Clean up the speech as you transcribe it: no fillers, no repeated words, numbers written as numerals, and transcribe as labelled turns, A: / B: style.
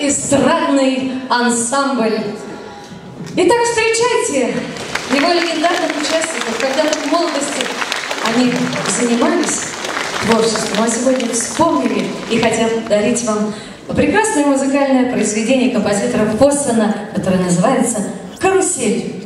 A: эстрадный ансамбль. Итак, встречайте его легендарных участников. Когда-то в молодости они занимались творчеством, а сегодня вспомнили и хотят дарить вам прекрасное музыкальное произведение композитора Фоссена, которое называется «Карусель».